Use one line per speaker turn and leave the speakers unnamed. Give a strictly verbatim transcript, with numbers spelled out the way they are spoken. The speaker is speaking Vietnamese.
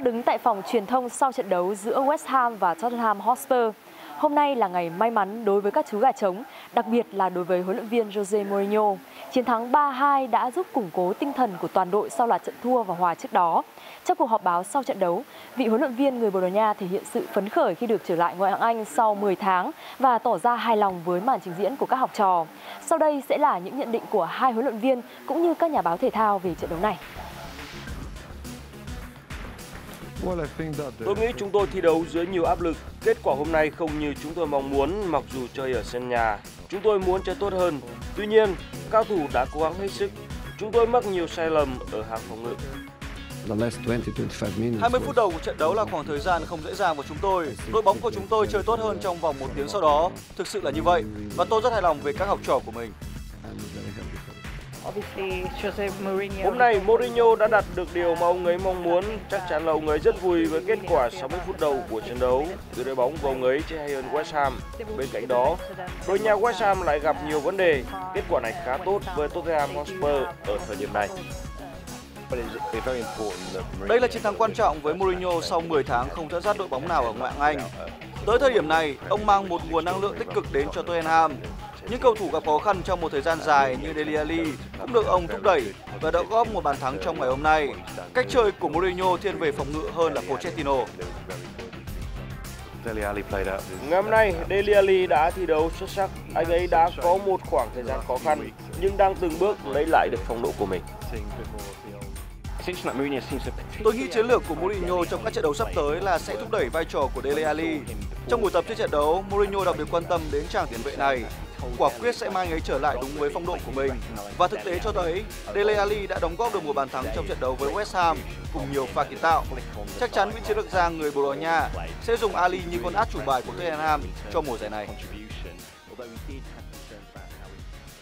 đang đứng tại phòng truyền thông sau trận đấu giữa West Ham và Tottenham Hotspur. Hôm nay là ngày may mắn đối với các chú gà trống, đặc biệt là đối với huấn luyện viên Jose Mourinho. Chiến thắng ba hai đã giúp củng cố tinh thần của toàn đội sau loạt trận thua và hòa trước đó. Trong cuộc họp báo sau trận đấu, vị huấn luyện viên người Bồ Đào Nha thể hiện sự phấn khởi khi được trở lại ngoại hạng Anh sau mười tháng và tỏ ra hài lòng với màn trình diễn của các học trò. Sau đây sẽ là những nhận định của hai huấn luyện viên cũng như các nhà báo thể thao về trận đấu này.
Tôi nghĩ chúng tôi thi đấu dưới nhiều áp lực. Kết quả hôm nay không như chúng tôi mong muốn mặc dù chơi ở sân nhà. Chúng tôi muốn chơi tốt hơn. Tuy nhiên, cao thủ đã cố gắng hết sức. Chúng tôi mắc nhiều sai lầm ở hàng phòng ngự.
hai mươi phút đầu của trận đấu là khoảng thời gian không dễ dàng của chúng tôi. Đội bóng của chúng tôi chơi tốt hơn trong vòng một tiếng sau đó. Thực sự là như vậy. Và tôi rất hài lòng về các học trò của mình.
Hôm nay Mourinho đã đạt được điều mà ông ấy mong muốn. Chắc chắn là ông ấy rất vui với kết quả sáu mươi phút đầu của trận đấu. Từ đội bóng của ông ấy chơi hay hơn West Ham. Bên cạnh đó, đội nhà West Ham lại gặp nhiều vấn đề. Kết quả này khá tốt với Tottenham Hotspur ở thời điểm này.
Đây là chiến thắng quan trọng với Mourinho sau mười tháng không dẫn dắt đội bóng nào ở ngoại hạng Anh. Tới thời điểm này, ông mang một nguồn năng lượng tích cực đến cho Tottenham. Những cầu thủ gặp khó khăn trong một thời gian dài như Dele Alli cũng được ông thúc đẩy và đã góp một bàn thắng trong ngày hôm nay. Cách chơi của Mourinho thiên về phòng ngự hơn là Pochettino.
Ngày hôm nay, Dele Alli đã thi đấu xuất sắc. Anh ấy đã có một khoảng thời gian khó khăn nhưng đang từng bước lấy lại được phong độ của mình.
Tôi nghĩ chiến lược của Mourinho trong các trận đấu sắp tới là sẽ thúc đẩy vai trò của Dele Alli. Trong buổi tập trước trận đấu, Mourinho đặc biệt quan tâm đến chàng tiền vệ này. Quả quyết sẽ mang ấy trở lại đúng với phong độ của mình. Và thực tế cho thấy, Dele Alli đã đóng góp được một bàn thắng trong trận đấu với West Ham cùng nhiều pha kiến tạo. Chắc chắn vị chiến lược gia người Bồ Đào Nha sẽ dùng Ali như con át chủ bài của Tottenham cho mùa giải này.